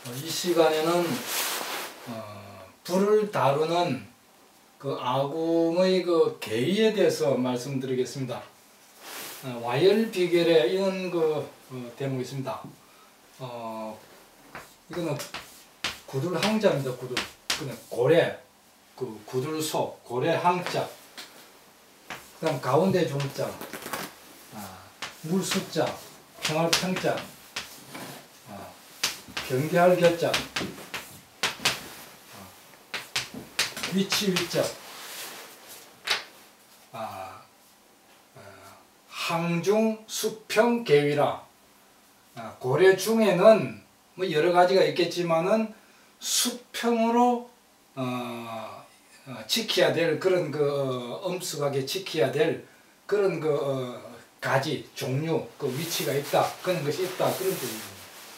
이 시간에는 불을 다루는 그 아궁의 그 계의에 대해서 말씀드리겠습니다. 와열비결에 이런 대목이 있습니다. 이거는 구들항자입니다. 구들. 그는 고래, 그 구들소, 고래항자. 그다음 가운데 중자, 물숫자, 평할 평자, 경계할 겨자, 위치 위자, 항중 수평 계위라. 고래 중에는 뭐 여러 가지가 있겠지만은 수평으로 지켜야 될 그런 엄숙하게 지켜야 될 그런 가지 종류 위치가 있다, 그런 것이 있다, 그런 뜻입니다.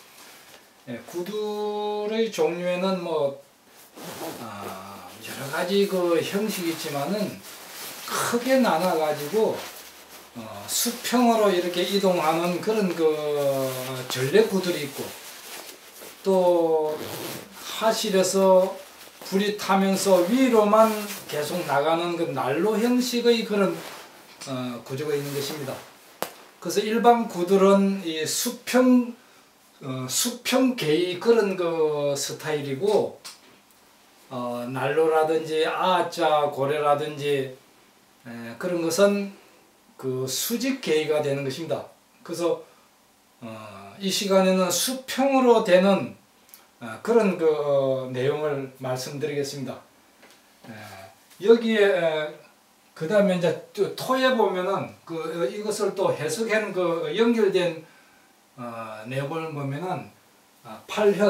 구들의 종류에는 뭐 여러 가지 형식이 있지만은 크게 나눠 가지고 수평으로 이렇게 이동하는 그런 전래구들이 있고, 또 하실에서 불이 타면서 위로만 계속 나가는 난로 형식의 그런 구조가 있는 것입니다. 그래서 일반 구들은 이 수평 계의 그런 스타일이고, 난로라든지 아자 고래라든지 그런 것은 수직 계의가 되는 것입니다. 그래서 이 시간에는 수평으로 되는 그런 내용을 말씀드리겠습니다. 여기에 그 다음에 이제 토에 보면은 이것을 또 해석하는 연결된 내용을 보면은 8현,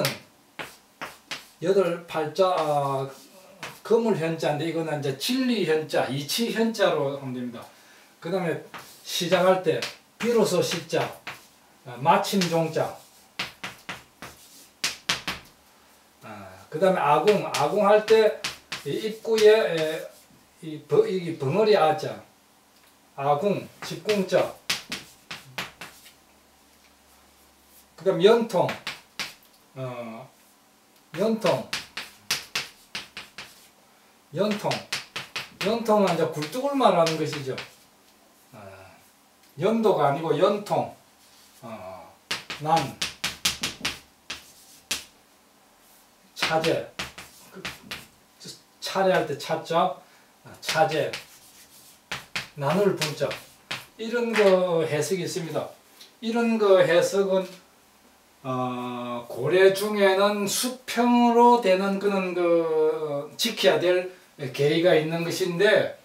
8팔자, 거물현자인데 이거는 이제 진리현자, 이치현자로 하면 됩니다. 그 다음에 시작할 때 비로소 시자, 마침 종자, 그 다음에 아궁할 때 입구에 이 벙어리 아자, 아궁, 집궁자, 그 다음 연통, 연통은 이제 굴뚝을 말하는 것이죠. 연도가 아니고 연통, 난, 차제, 차례할 때 차자, 차제, 나눌 분자, 이런 해석이 있습니다. 이런 해석은 고래 중에는 수평으로 되는 그런 지켜야 될 계의가 있는 것인데,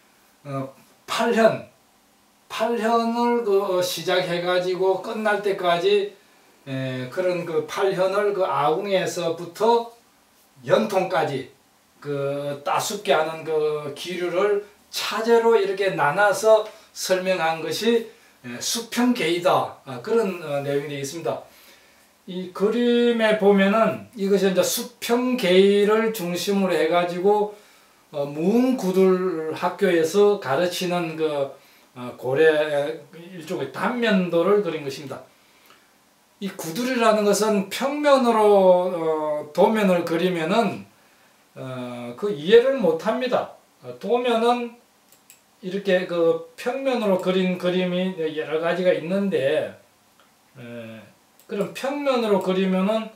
8현을 시작해 가지고 끝날 때까지 그런 8현을 아궁에서부터 연통까지 따숩게 하는 기류를 차제로 이렇게 나눠서 설명한 것이 수평계의다, 그런 내용이 되겠습니다. 이 그림에 보면은 이것이 이제 수평계의를 중심으로 해가지고 무음구들 학교에서 가르치는 고래 일종의 단면도를 그린 것입니다. 이 구들이라는 것은 평면으로 도면을 그리면은 이해를 못합니다. 도면은 이렇게 평면으로 그린 그림이 여러 가지가 있는데, 그럼 평면으로 그리면은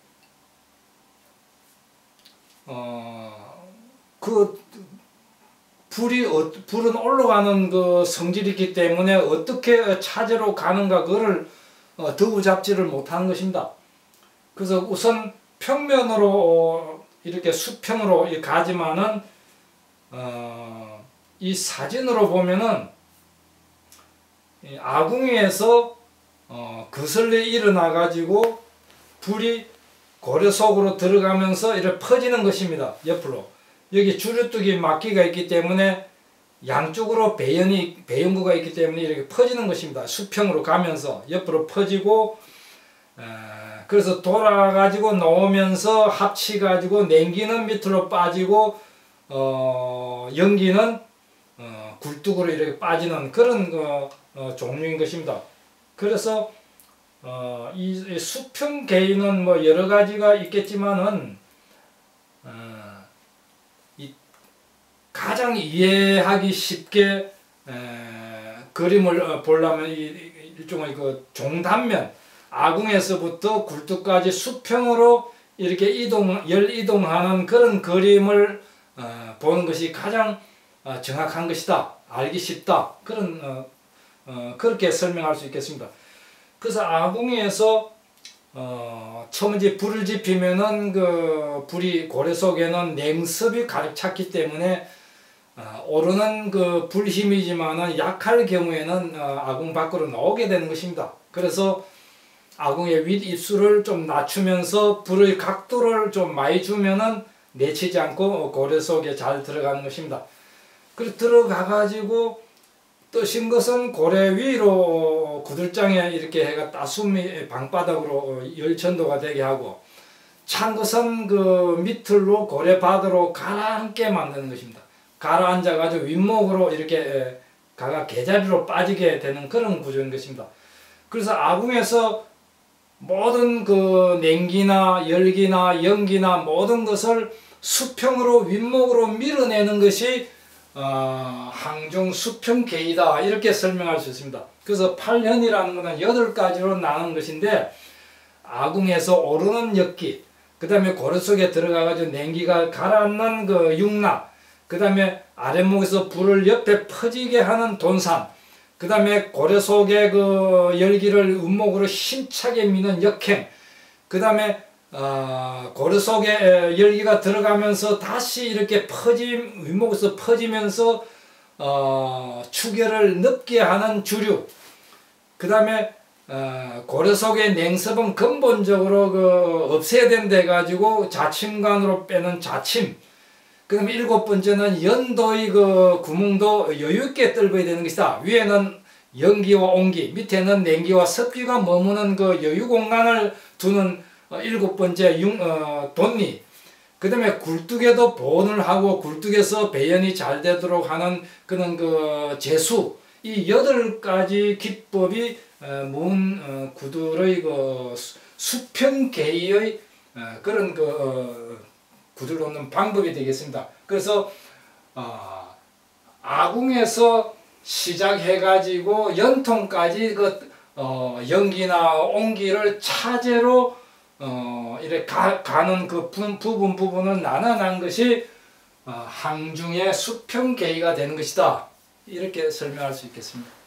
불은 올라가는 성질이 있기 때문에 어떻게 차제로 가는가 그거를 더우 잡지를 못하는 것입니다. 그래서 우선 평면으로 이렇게 수평으로 가지만은 이 사진으로 보면은 아궁이에서 거슬리 일어나 가지고 불이 고래 속으로 들어가면서 이렇게 퍼지는 것입니다. 옆으로. 여기 주류뚜기 막기가 있기 때문에 양쪽으로 배연구가 있기 때문에 이렇게 퍼지는 것입니다. 수평으로 가면서 옆으로 퍼지고, 그래서 돌아가지고 놓으면서 합치가지고 냉기는 밑으로 빠지고 연기는 굴뚝으로 이렇게 빠지는 그런 종류인 것입니다. 그래서 이 수평 개인은 뭐 여러 가지가 있겠지만은 이 가장 이해하기 쉽게 그림을 보려면 일종의 그 종단면 아궁에서부터 굴뚝까지 수평으로 이렇게 열이동하는 그런 그림을 보는 것이 가장 정확한 것이다. 알기 쉽다. 그렇게 설명할 수 있겠습니다. 그래서 아궁이에서 처음 이제 불을 지피면은 그 불이 고래 속에는 냉습이 가득 찼기 때문에 오르는 그 불 힘이지만은 약할 경우에는 아궁 밖으로 나오게 되는 것입니다. 그래서 아궁의 윗입술을 좀 낮추면서 불의 각도를 좀 많이 주면은 내치지 않고 고래 속에 잘 들어가는 것입니다. 그리고 들어가 가지고 뜨신 것은 고래 위로 구들장에 이렇게 해가 따숨이 방바닥으로 열천도가 되게 하고 찬 것은 그 밑으로 고래 바다로 가라앉게 만드는 것입니다. 가라앉아 가지고 윗목으로 이렇게 가가 개자리로 빠지게 되는 그런 구조인 것입니다. 그래서 아궁에서 모든 그 냉기나 열기나 연기나 모든 것을 수평으로 윗목으로 밀어내는 것이 항중 수평계이다 이렇게 설명할 수 있습니다. 그래서 8현이라는 것은 8가지로 나누는 것인데 아궁에서 오르는 역기, 그 다음에 고래 속에 들어가 가지고 냉기가 가라앉는 그 육나, 그 다음에 아랫목에서 불을 옆에 퍼지게 하는 돈산, 그 다음에 고래 속에 그 열기를 윗목으로 힘차게 미는 역행, 그 다음에 고래 속에 열기가 들어가면서 다시 이렇게 윗목에서 퍼지면서 추결을 늦게 하는 주류, 그 다음에 고래 속의 냉습은 근본적으로 없애야 된다 해가지고 자침관으로 빼는 자침, 그 다음에 7번째는 연도의 그 구멍도 여유있게 뚫어야 되는 것이다. 위에는 연기와 온기, 밑에는 냉기와 습기가 머무는 그 여유 공간을 두는 7번째 돈리, 그 다음에 굴뚝에도 보온을 하고 굴뚝에서 배연이 잘 되도록 하는 그런 그 제수, 이 8가지 기법이 모은 구들의 그 수평계의 그런 구들 놓는 방법이 되겠습니다. 그래서 아궁에서 시작해가지고 연통까지 연기나 온기를 차제로 이렇게 가는 그 부분을 나눠난 것이 항중의 수평계의가 되는 것이다. 이렇게 설명할 수 있겠습니다.